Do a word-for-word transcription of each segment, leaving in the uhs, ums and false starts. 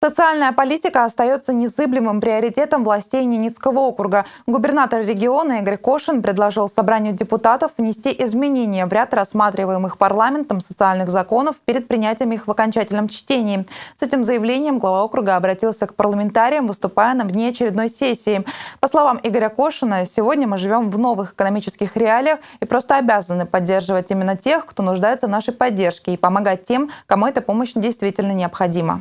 Социальная политика остается незыблемым приоритетом властей Ненецкого округа. Губернатор региона Игорь Кошин предложил собранию депутатов внести изменения в ряд рассматриваемых парламентом социальных законов перед принятием их в окончательном чтении. С этим заявлением глава округа обратился к парламентариям, выступая на внеочередной сессии. По словам Игоря Кошина, сегодня мы живем в новых экономических реалиях и просто обязаны поддерживать именно тех, кто нуждается в нашей поддержке, и помогать тем, кому эта помощь действительно необходима.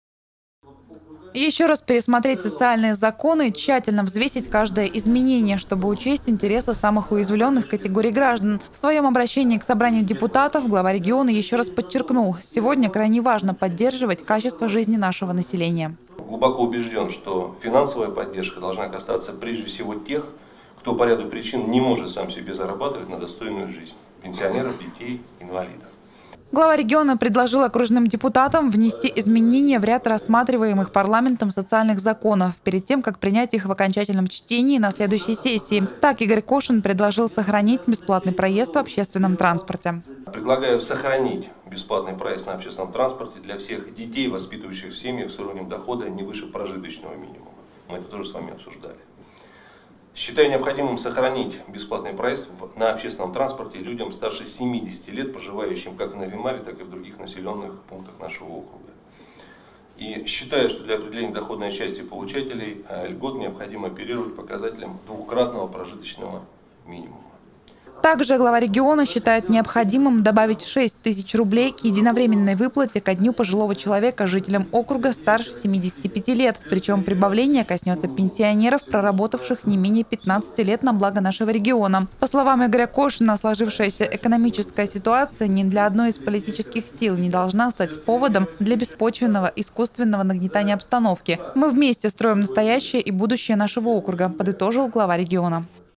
Еще раз пересмотреть социальные законы, тщательно взвесить каждое изменение, чтобы учесть интересы самых уязвленных категорий граждан. В своем обращении к собранию депутатов глава региона еще раз подчеркнул, сегодня крайне важно поддерживать качество жизни нашего населения. Глубоко убежден, что финансовая поддержка должна касаться прежде всего тех, кто по ряду причин не может сам себе зарабатывать на достойную жизнь. Пенсионеров, детей, инвалидов. Глава региона предложил окружным депутатам внести изменения в ряд рассматриваемых парламентом социальных законов перед тем, как принять их в окончательном чтении на следующей сессии. Так Игорь Кошин предложил сохранить бесплатный проезд в общественном транспорте. Предлагаю сохранить бесплатный проезд на общественном транспорте для всех детей, воспитывающих в семьях с уровнем дохода не выше прожиточного минимума. Мы это тоже с вами обсуждали. Считаю необходимым сохранить бесплатный проезд на общественном транспорте людям старше семидесяти лет, проживающим как в Нарьян-Маре, так и в других населенных пунктах нашего округа. И считаю, что для определения доходной части получателей льгот необходимо оперировать показателем двукратного прожиточного минимума. Также глава региона считает необходимым добавить шесть тысяч рублей к единовременной выплате ко дню пожилого человека жителям округа старше семидесяти пяти лет. Причем прибавление коснется пенсионеров, проработавших не менее пятнадцати лет на благо нашего региона. По словам Игоря Кошина, сложившаяся экономическая ситуация ни для одной из политических сил не должна стать поводом для беспочвенного искусственного нагнетания обстановки. Мы вместе строим настоящее и будущее нашего округа, подытожил глава региона.